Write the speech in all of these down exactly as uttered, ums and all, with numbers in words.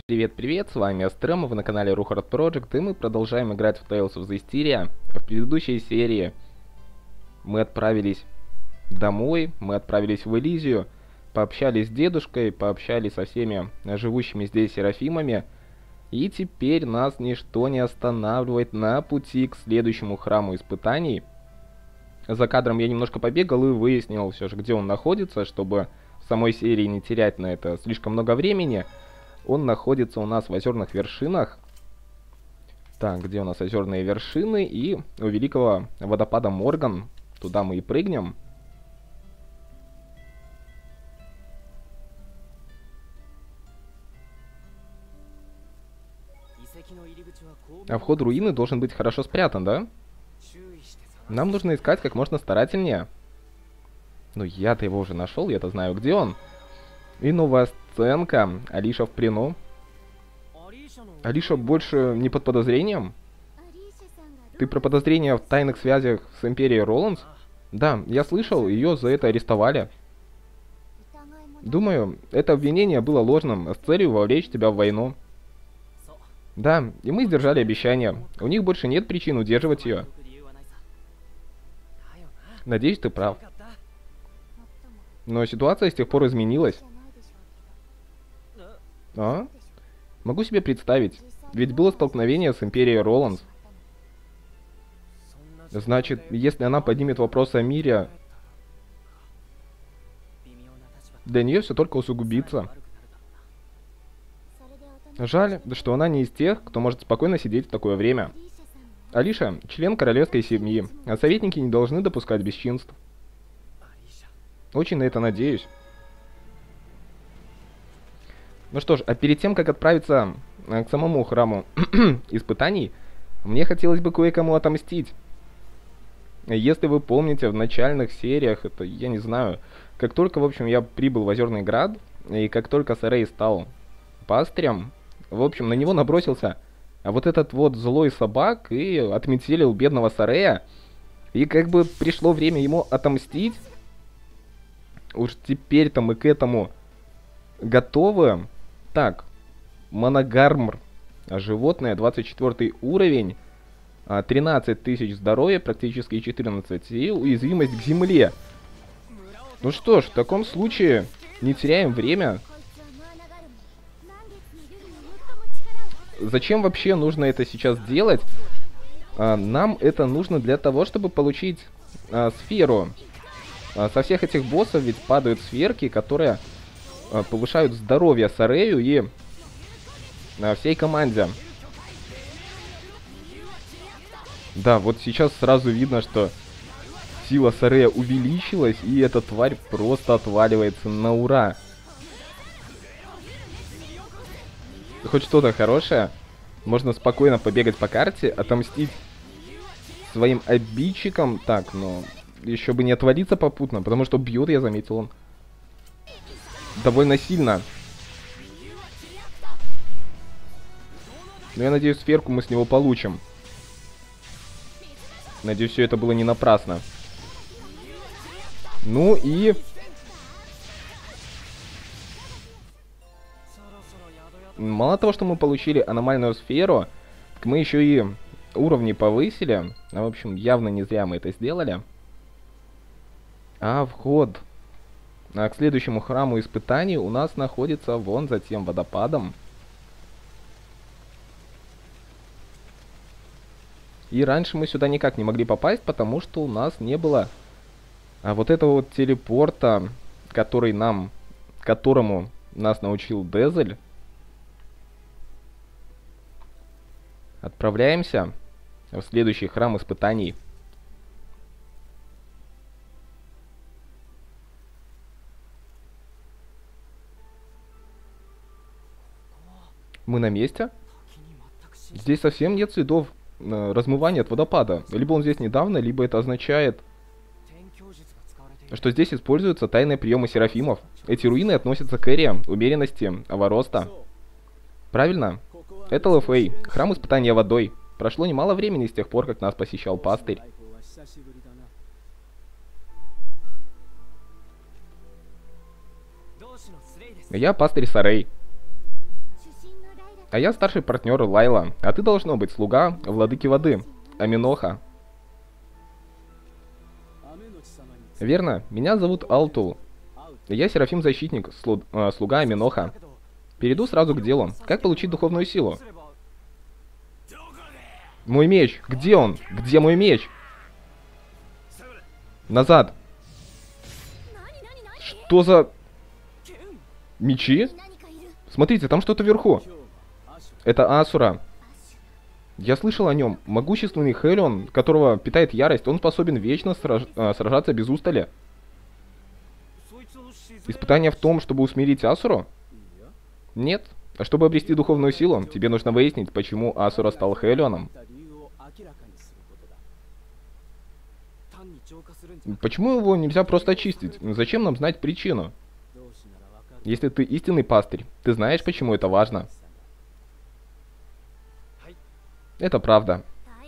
Привет-привет, с вами Астрем, вы на канале Рухард Project, и мы продолжаем играть в Tales of Zestiria. В предыдущей серии мы отправились домой, мы отправились в Элизию, пообщались с дедушкой, пообщались со всеми живущими здесь серафимами, и теперь нас ничто не останавливает на пути к следующему храму испытаний. За кадром я немножко побегал и выяснил все же, где он находится, чтобы в самой серии не терять на это слишком много времени. Он находится у нас в озерных вершинах. Так, где у нас озерные вершины? И у великого водопада Морган. Туда мы и прыгнем. А вход руины должен быть хорошо спрятан, да? Нам нужно искать как можно старательнее. Ну, я-то его уже нашел, я-то знаю, где он. И новая сценка. Алиша в плену. Алиша больше не под подозрением? Ты про подозрения в тайных связях с Империей Роландс? Да, я слышал, ее за это арестовали. Думаю, это обвинение было ложным, с целью вовлечь тебя в войну. Да, и мы сдержали обещание. У них больше нет причин удерживать ее. Надеюсь, ты прав. Но ситуация с тех пор изменилась. А? Могу себе представить. Ведь было столкновение с Империей Роландс. Значит, если она поднимет вопрос о мире, для нее все только усугубится. Жаль, что она не из тех, кто может спокойно сидеть в такое время. Алиша — член королевской семьи, а советники не должны допускать бесчинств. Очень на это надеюсь. Ну что ж, а перед тем, как отправиться э, к самому храму испытаний, мне хотелось бы кое-кому отомстить. Если вы помните, в начальных сериях, это, я не знаю, как только, в общем, я прибыл в Озерный Град, и как только Сарей стал пастырем, в общем, на него набросился а вот этот вот злой собак и отметелил бедного Сарея, и как бы пришло время ему отомстить. Уж теперь-то мы к этому готовы. Так, Моногармр. Животное, двадцать четвёртый уровень. тринадцать тысяч здоровья, практически четырнадцать. И уязвимость к земле. Ну что ж, в таком случае не теряем время. Зачем вообще нужно это сейчас делать? Нам это нужно для того, чтобы получить а, сферу. А, со всех этих боссов ведь падают сферки, которые а, повышают здоровье Сарею и а, всей команде. Да, вот сейчас сразу видно, что сила Сарея увеличилась, и эта тварь просто отваливается на ура. Хоть что-то хорошее. Можно спокойно побегать по карте, отомстить своим обидчикам. Так, ну, еще бы не отвалиться попутно, потому что бьет, я заметил, он довольно сильно. Но я надеюсь, сферку мы с него получим. Надеюсь, все это было не напрасно. Ну и... Мало того, что мы получили аномальную сферу, так мы еще и уровни повысили. А, в общем, явно не зря мы это сделали. А вход а, к следующему храму испытаний у нас находится вон за тем водопадом. И раньше мы сюда никак не могли попасть, потому что у нас не было а, вот этого вот телепорта, который нам, которому нас научил Дезель. Отправляемся в следующий храм испытаний. Мы на месте. Здесь совсем нет следов э, размывания от водопада. Либо он здесь недавно, либо это означает, что здесь используются тайные приемы серафимов. Эти руины относятся к эре умеренности Авароста. Правильно? Это Лефей, храм испытания водой. Прошло немало времени с тех пор, как нас посещал пастырь. Я пастырь Сарей. А я старший партнер Лайла, а ты должно быть слуга владыки воды, Аминоха. Верно, меня зовут Алтул. Я Серафим Защитник, слу э, слуга Аминоха. Перейду сразу к делу. Как получить духовную силу? Мой меч! Где он? Где мой меч? Назад! Что за... Мечи? Смотрите, там что-то вверху. Это Асура. Я слышал о нем. Могущественный Хелион, которого питает ярость, он способен вечно сраж... сражаться без устали. Испытание в том, чтобы усмирить Асуру? Нет. А чтобы обрести духовную силу, тебе нужно выяснить, почему Асура стал Хелионом. Почему его нельзя просто очистить? Зачем нам знать причину? Если ты истинный пастырь, ты знаешь, почему это важно. Это правда.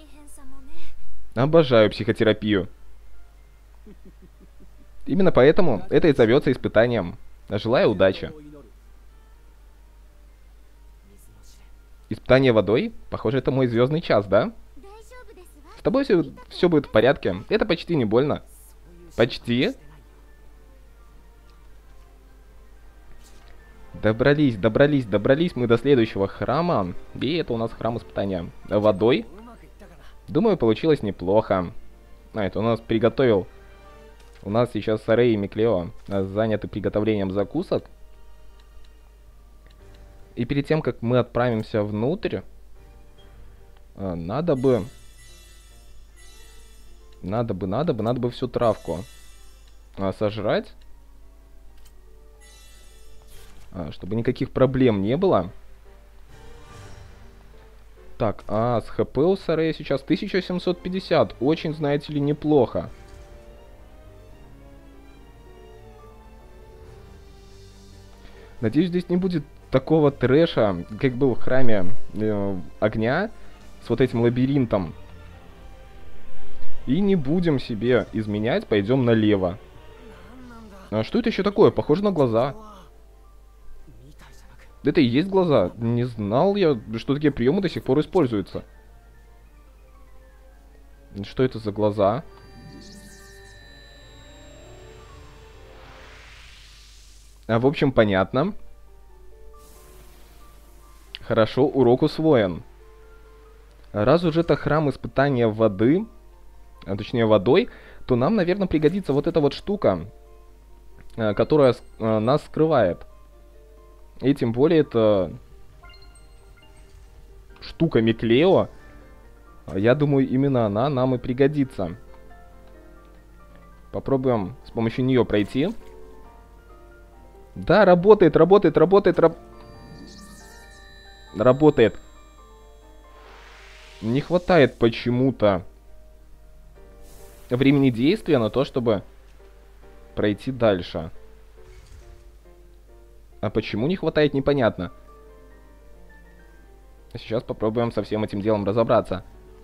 Обожаю психотерапию. Именно поэтому это и зовется испытанием. Желаю удачи. Испытание водой? Похоже, это мой звездный час, да? С тобой все, все будет в порядке. Это почти не больно. Почти? Добрались, добрались, добрались мы до следующего храма. И это у нас храм испытания водой. Думаю, получилось неплохо. А, это у нас приготовил. У нас сейчас Сарей и Миклео заняты приготовлением закусок. И перед тем, как мы отправимся внутрь, надо бы... Надо бы, надо бы, надо бы всю травку сожрать. Чтобы никаких проблем не было. Так, а с ХП у Сарея сейчас тысяча семьсот пятьдесят. Очень, знаете ли, неплохо. Надеюсь, здесь не будет такого трэша, как был в храме э, огня, с вот этим лабиринтом. И не будем себе изменять, пойдем налево. А что это еще такое? Похоже на глаза. Это и есть глаза. Не знал я, что такие приемы до сих пор используются. Что это за глаза? А, в общем, понятно. Хорошо, урок усвоен. Раз уже это храм испытания воды, а точнее водой, то нам, наверное, пригодится вот эта вот штука, которая нас скрывает. И тем более это штука Миклео. Я думаю, именно она нам и пригодится. Попробуем с помощью нее пройти. Да, работает, работает, работает, раб... работает. Не хватает почему-то времени действия на то, чтобы пройти дальше. А почему не хватает, непонятно. Сейчас попробуем со всем этим делом разобраться.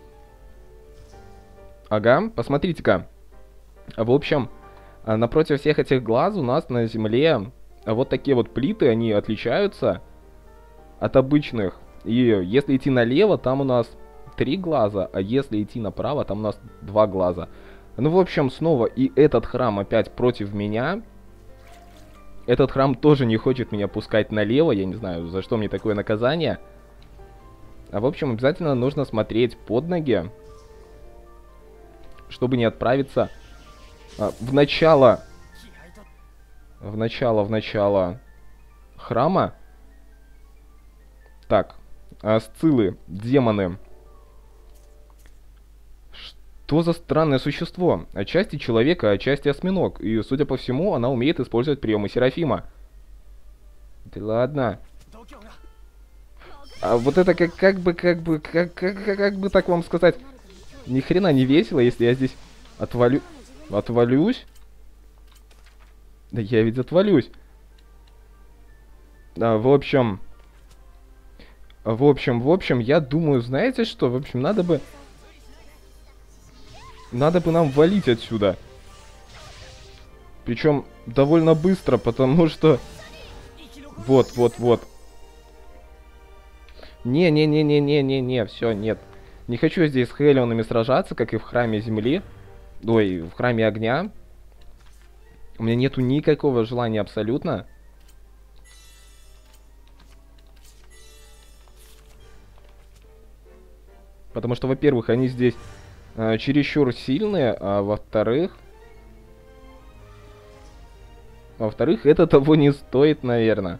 Ага, посмотрите-ка. В общем, напротив всех этих глаз у нас на земле вот такие вот плиты, они отличаются от обычных. И если идти налево, там у нас три глаза, а если идти направо, там у нас два глаза. Ну, в общем, снова и этот храм опять против меня. Этот храм тоже не хочет меня пускать налево. Я не знаю, за что мне такое наказание. А в общем, обязательно нужно смотреть под ноги, чтобы не отправиться а, в начало... В начало, в начало храма. Так, а, сциллы, демоны. Что за странное существо? Отчасти человека, отчасти осьминог. И, судя по всему, она умеет использовать приемы Серафима. Да ладно. А вот это как, как бы, как бы, как, как, как бы так вам сказать, ни хрена не весело, если я здесь отвалю... Отвалюсь? Да я ведь отвалюсь. А, в общем... В общем, в общем, я думаю, знаете что? В общем, надо бы... Надо бы нам валить отсюда. Причем довольно быстро, потому что... Вот, вот, вот. Не-не-не-не-не-не-не, все, нет. Не хочу здесь с Хелионами сражаться, как и в Храме Земли. Ой, в Храме Огня. У меня нету никакого желания абсолютно. Потому что, во-первых, они здесь э, чересчур сильные, а во-вторых... Во-вторых, это того не стоит, наверное.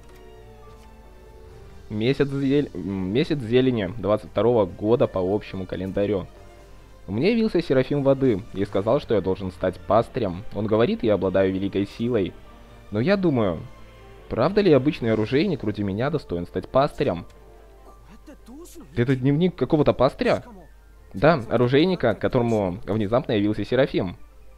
Месяц, зель... Месяц зелени двадцать второго года по общему календарю. Мне явился Серафим Воды и сказал, что я должен стать пастырем. Он говорит, я обладаю великой силой. Но я думаю, правда ли обычный оружейник вроде меня достоин стать пастырем? Это дневник какого-то пастыря? Да, оружейника, которому внезапно явился Серафим.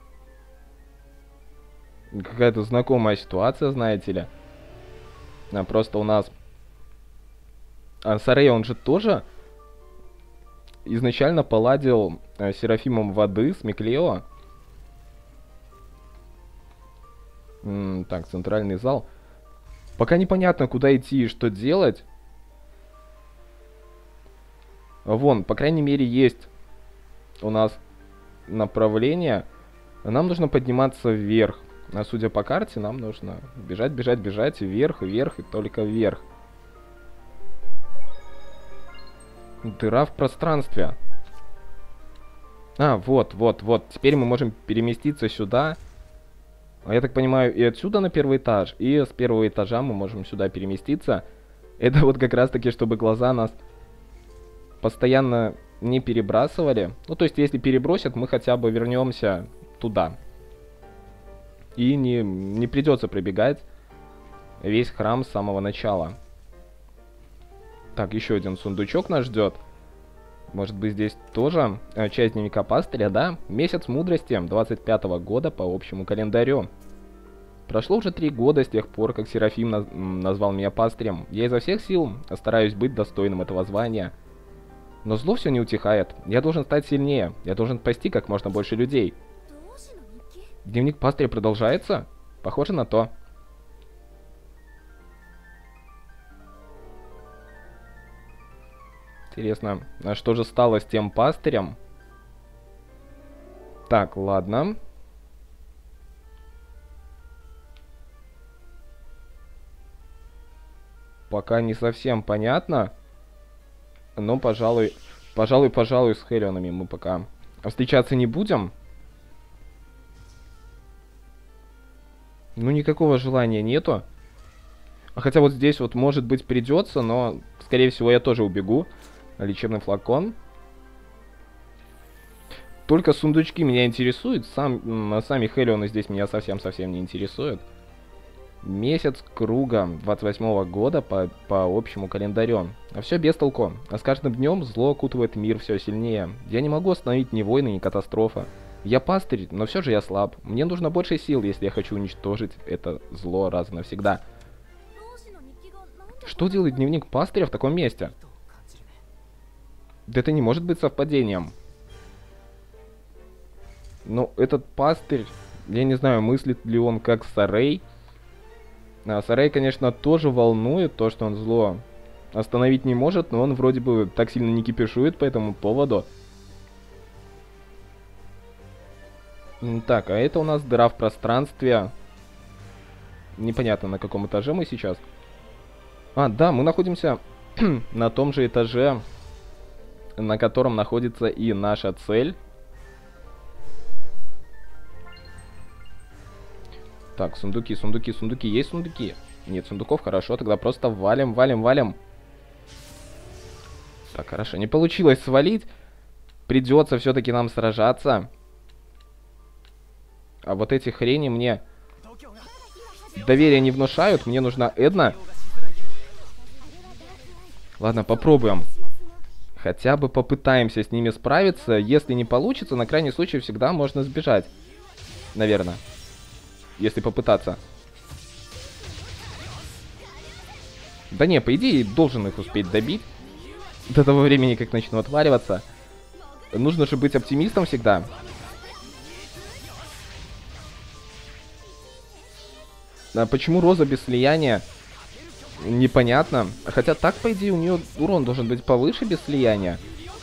Какая-то знакомая ситуация, знаете ли. А просто у нас... А Сарей, он же тоже изначально поладил э, Серафимом Воды с Миклео. М-м, так, центральный зал. Пока непонятно, куда идти и что делать. Вон, по крайней мере, есть у нас направление. Нам нужно подниматься вверх. А судя по карте, нам нужно бежать, бежать, бежать вверх, вверх и только вверх. Дыра в пространстве. А, вот, вот, вот. Теперь мы можем переместиться сюда. А я так понимаю, и отсюда на первый этаж, и с первого этажа мы можем сюда переместиться. Это вот как раз таки, чтобы глаза нас постоянно не перебрасывали. Ну, то есть, если перебросят, мы хотя бы вернемся туда. И не, не придется пробегать весь храм с самого начала. Так, еще один сундучок нас ждет. Может быть, здесь тоже э, часть дневника пастыря, да? Месяц мудрости двадцать пятого года по общему календарю. Прошло уже три года с тех пор, как Серафим наз назвал меня пастырем. Я изо всех сил стараюсь быть достойным этого звания. Но зло все не утихает. Я должен стать сильнее. Я должен спасти как можно больше людей. Дневник пастыря продолжается? Похоже на то. Интересно, а что же стало с тем пастырем? Так, ладно. Пока не совсем понятно. Но, пожалуй, пожалуй, пожалуй, с Хелионами мы пока встречаться не будем. Ну, никакого желания нету. А хотя вот здесь вот, может быть, придется, но, скорее всего, я тоже убегу. Лечебный флакон. Только сундучки меня интересуют. Сам, сами Хелионы здесь меня совсем-совсем не интересуют. Месяц круга двадцать восьмого года по, по общему календарю. А все без толку. А с каждым днем зло окутывает мир все сильнее. Я не могу остановить ни войны, ни катастрофы. Я пастырь, но все же я слаб. Мне нужно больше сил, если я хочу уничтожить это зло раз и навсегда. Что делает дневник пастыря в таком месте? Да это не может быть совпадением. Ну, этот пастырь, я не знаю, мыслит ли он как Сарей. А Сарей, конечно, тоже волнует то, что он зло остановить не может, но он вроде бы так сильно не кипишует по этому поводу. Так, а это у нас дыра в пространстве. Непонятно, на каком этаже мы сейчас. А, да, мы находимся на том же этаже, на котором находится и наша цель. Так, сундуки, сундуки, сундуки. Есть сундуки? Нет сундуков, хорошо. Тогда просто валим, валим, валим. Так, хорошо. Не получилось свалить. Придется все-таки нам сражаться. А вот эти хрени мне доверия не внушают. Мне нужна Эдна. Ладно, попробуем. Хотя бы попытаемся с ними справиться. Если не получится, на крайний случай всегда можно сбежать. Наверное. Если попытаться. Да не, по идее, должен их успеть добить. До того времени, как начну отваливаться. Нужно же быть оптимистом всегда. А почему Роза без слияния непонятно. Хотя так, по идее, у нее урон должен быть повыше без слияния.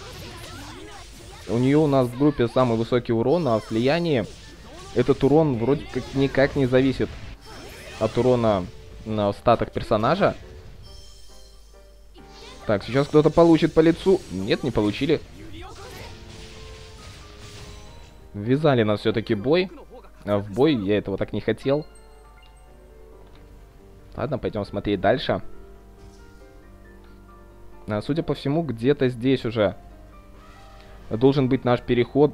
У нее у нас в группе самый высокий урон, а в слиянии этот урон вроде как никак не зависит от урона на статах персонажа. Так, сейчас кто-то получит по лицу. Нет, не получили. Ввязали нас все-таки бой. А в бой я этого так не хотел. Ладно, пойдем смотреть дальше. А, судя по всему, где-то здесь уже должен быть наш переход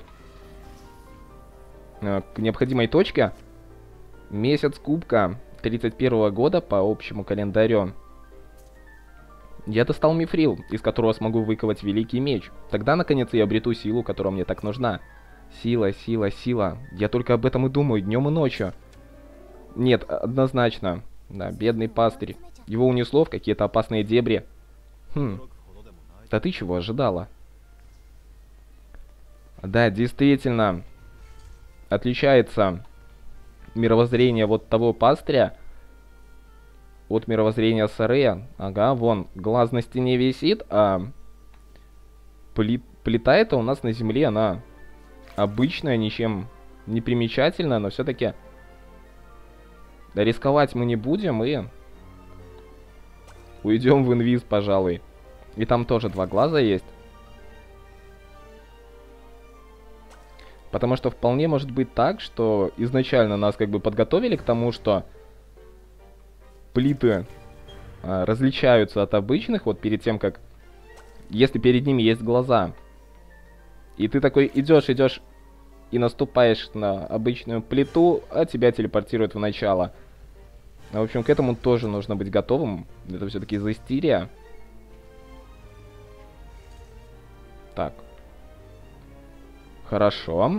а, к необходимой точке. Месяц кубка тридцать первого года по общему календарю. Я достал мифрил, из которого смогу выковать великий меч. Тогда, наконец, я обрету силу, которая мне так нужна. Сила, сила, сила. Я только об этом и думаю, днем и ночью. Нет, однозначно. Да, бедный пастырь. Его унесло в какие-то опасные дебри. Хм. Да ты чего ожидала? Да, действительно. Отличается мировоззрение вот того пастыря от мировоззрения Сарея. Ага, вон, глаз на стене висит, а плит, плита эта у нас на земле, она обычная, ничем не примечательная, но все-таки рисковать мы не будем и уйдем в инвиз, пожалуй. И там тоже два глаза есть. Потому что вполне может быть так, что изначально нас как бы подготовили к тому, что плиты а, различаются от обычных, вот перед тем, как... Если перед ними есть глаза, и ты такой идешь, идешь и наступаешь на обычную плиту, а тебя телепортируют в начало. В общем, к этому тоже нужно быть готовым. Это все-таки Зестирия. Так. Хорошо.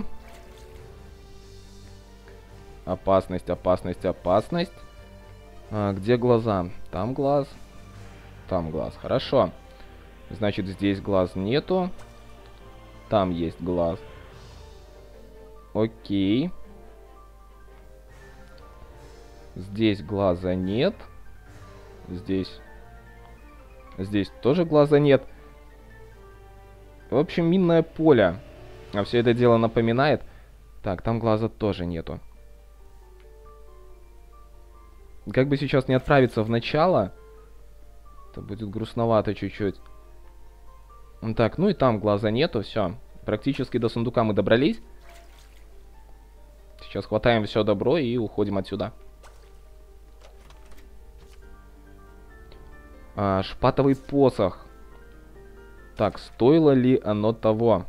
Опасность, опасность, опасность. А, где глаза? Там глаз. Там глаз. Хорошо. Значит, здесь глаз нету. Там есть глаз. Окей. Здесь глаза нет. Здесь. Здесь тоже глаза нет. В общем, минное поле. А все это дело напоминает. Так, там глаза тоже нету. Как бы сейчас не отправиться в начало, это будет грустновато чуть-чуть. Так, ну и там глаза нету, все. Практически до сундука мы добрались. Сейчас хватаем все добро и уходим отсюда. А, шпатовый посох. Так, стоило ли оно того?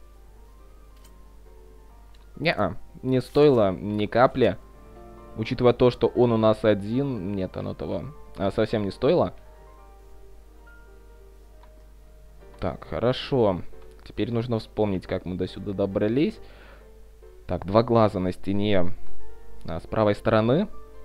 Не-а, не стоило ни капли. Учитывая то, что он у нас один, нет, оно того а, совсем не стоило. Так, хорошо. Теперь нужно вспомнить, как мы до сюда добрались. Так, два глаза на стене а, с правой стороны.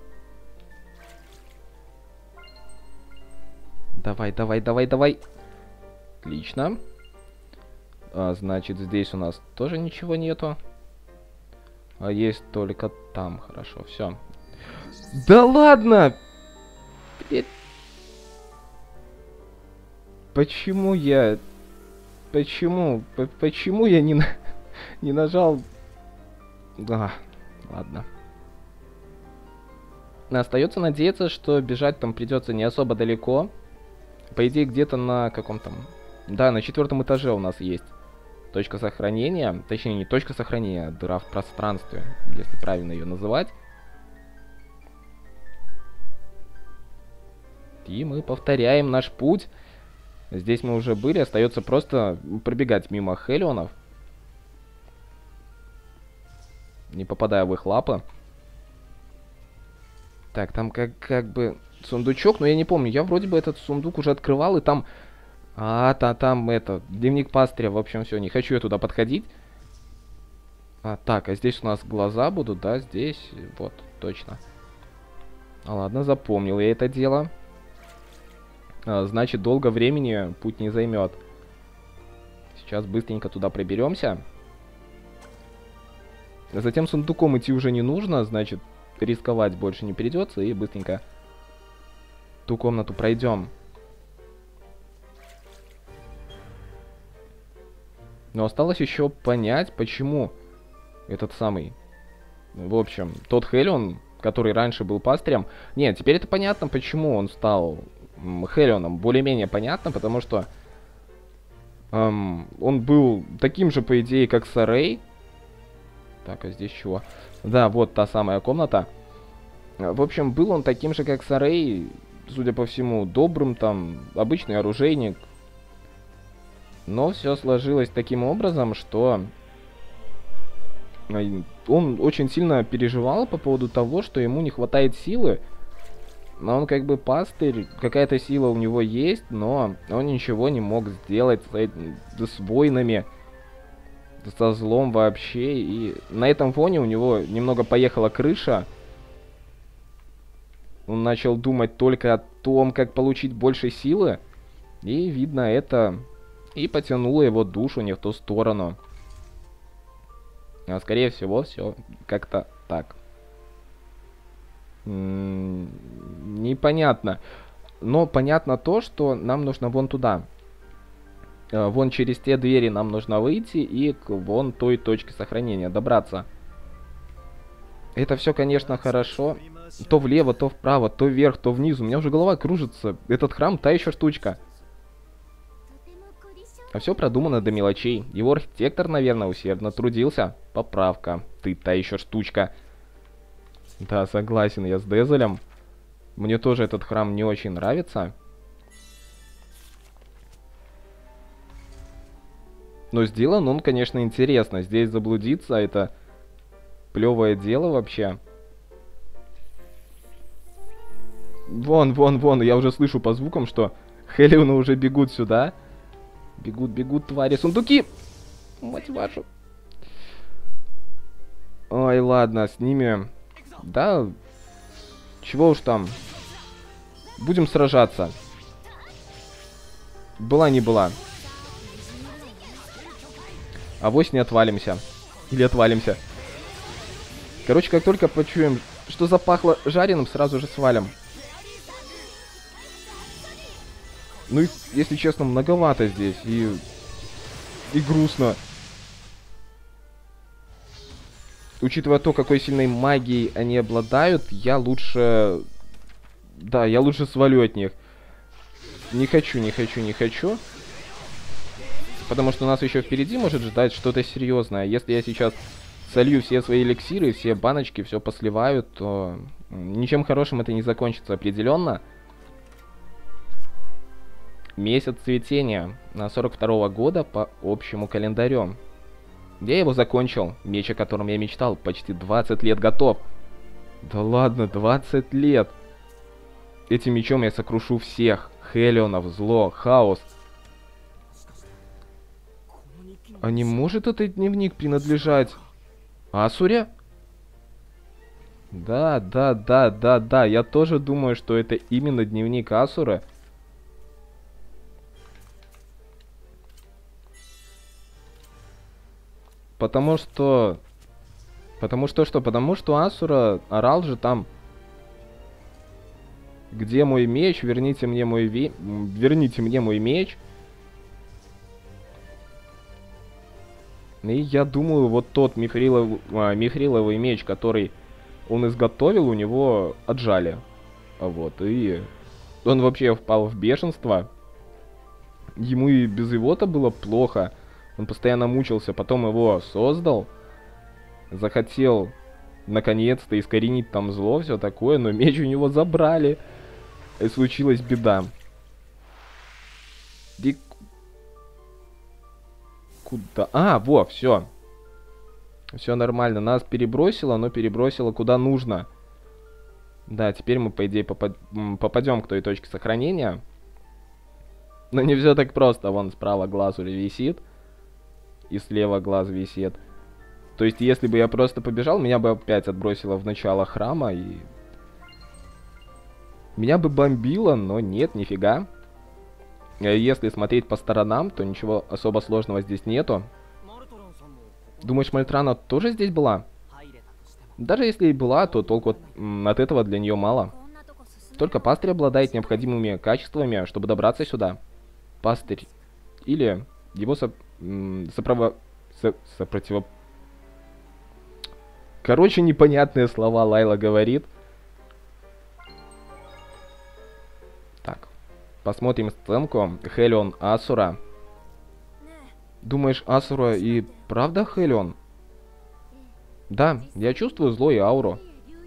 Давай, давай, давай, давай. Отлично. А, значит, здесь у нас тоже ничего нету. А есть только там. Хорошо, все. Да ладно! Блять. Почему я... Почему? П почему я не, на... не нажал... Да, ладно. Остается надеяться, что бежать там придется не особо далеко. По идее, где-то на каком-то... Да, на четвертом этаже у нас есть точка сохранения. Точнее, не точка сохранения, а дыра в пространстве, если правильно ее называть. И мы повторяем наш путь. Здесь мы уже были, остается просто пробегать мимо Хелионов, не попадая в их лапы. Так, там как, как бы сундучок, но я не помню. Я вроде бы этот сундук уже открывал, и там... А, та, там это, дневник пастыря. В общем, все, не хочу я туда подходить. А, так, а здесь у нас глаза будут, да, здесь. Вот, точно. А, ладно, запомнил я это дело. А, значит, долго времени путь не займет. Сейчас быстренько туда проберемся. Затем сундуком идти уже не нужно, значит, рисковать больше не придется. И быстренько ту комнату пройдем. Но осталось еще понять, почему этот самый... В общем, тот Хелион, который раньше был пастырем... Нет, теперь это понятно, почему он стал Хелионом. Более-менее понятно, потому что... Эм, он был таким же, по идее, как Сарей. Так, а здесь чего? Да, вот та самая комната. В общем, был он таким же, как Сарей, судя по всему, добрым, там, обычный оружейник. Но все сложилось таким образом, что он очень сильно переживал по поводу того, что ему не хватает силы. Но он как бы пастырь, какая-то сила у него есть, но он ничего не мог сделать с, с воинами, со злом вообще. И на этом фоне у него немного поехала крыша. Он начал думать только о том, как получить больше силы. И видно это... И потянуло его душу не в ту сторону. А скорее всего, все как-то так. М-м- непонятно. Но понятно то, что нам нужно вон туда. Э, вон через те двери нам нужно выйти и к вон той точке сохранения добраться. Это все, конечно, хорошо. То влево, то вправо, то вверх, то вниз. У меня уже голова кружится. Этот храм та еще штучка. А все продумано до мелочей. Его архитектор, наверное, усердно трудился. Поправка. Ты та еще штучка. Да, согласен я с Дезелем. Мне тоже этот храм не очень нравится. Но сделан он, конечно, интересно. Здесь заблудиться — это плевое дело вообще. Вон, вон, вон. Я уже слышу по звукам, что Хелионы уже бегут сюда. Бегут, бегут, твари. Сундуки! Мать вашу. Ой, ладно, с ними... Да... Чего уж там. Будем сражаться. Была не была. Авось не отвалимся. Или отвалимся. Короче, как только почуем, что запахло жареным, сразу же свалим. Ну и, если честно, многовато здесь. И... И грустно. Учитывая то, какой сильной магией они обладают, я лучше... Да, я лучше свалю от них. Не хочу, не хочу, не хочу. Потому что нас еще впереди может ждать что-то серьезное. Если я сейчас солью все свои эликсиры, все баночки, все посливаю, то ничем хорошим это не закончится определенно. Месяц цветения на сорок второго года по общему календарю. Я его закончил. Меч, о котором я мечтал, почти двадцать лет готов. Да ладно, двадцать лет. Этим мечом я сокрушу всех. Хелионов, зло, хаос. А не может этот дневник принадлежать Асуре? Да, да, да, да, да. Я тоже думаю, что это именно дневник Асуры. Потому что... Потому что что? Потому что Асура орал же там: где мой меч? Верните мне мой ве... Верните мне мой меч. И я думаю, вот тот мифрилов... а, мифриловый меч, который он изготовил, у него отжали. Вот, и он вообще впал в бешенство. Ему и без его-то было плохо. Он постоянно мучился, потом его создал. Захотел наконец-то искоренить там зло, все такое, но меч у него забрали. И случилась беда. И... Куда? А, во, все. Все нормально. Нас перебросило, но перебросило куда нужно. Да, теперь мы, по идее, попад... попадем к той точке сохранения. Но не все так просто. Вон справа глаз уже висит. И слева глаз висит. То есть, если бы я просто побежал, меня бы опять отбросило в начало храма, и... Меня бы бомбило, но нет, нифига. Если смотреть по сторонам, то ничего особо сложного здесь нету. Думаешь, Мальтрана тоже здесь была? Даже если и была, то толку от, от этого для нее мало. Только пастырь обладает необходимыми качествами, чтобы добраться сюда. Пастырь. Или его со... соправо... Со... сопротиво... Короче, непонятные слова Лайла говорит. Так. Посмотрим сценку. Хелион Асура. Думаешь, Асура и правда Хелион? Да, я чувствую зло и ауру.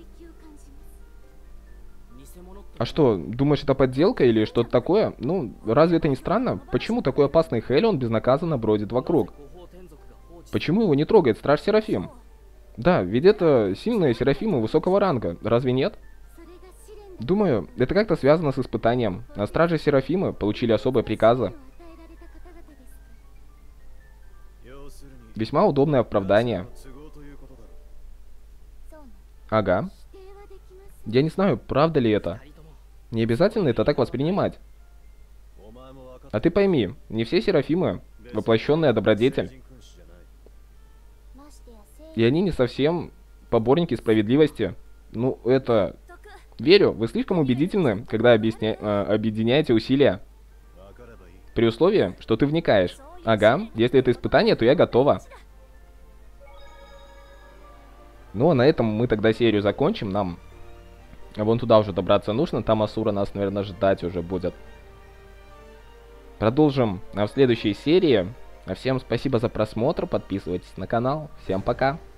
А что, думаешь, это подделка или что-то такое? Ну, разве это не странно? Почему такой опасный Хелион безнаказанно бродит вокруг? Почему его не трогает Страж Серафим? Да, ведь это сильные Серафимы высокого ранга, разве нет? Думаю, это как-то связано с испытанием. А Стражи Серафимы получили особые приказы. Весьма удобное оправдание. Ага. Я не знаю, правда ли это. Не обязательно это так воспринимать. А ты пойми, не все Серафимы — воплощенная добродетель. И они не совсем поборники справедливости. Ну, это... Верю, вы слишком убедительны, когда объясня... э, объединяете усилия. При условии, что ты вникаешь. Ага, если это испытание, то я готова. Ну, а на этом мы тогда серию закончим. Нам вон туда уже добраться нужно. Там Асура нас, наверное, ждать уже будет. Продолжим в следующей серии. А всем спасибо за просмотр. Подписывайтесь на канал. Всем пока.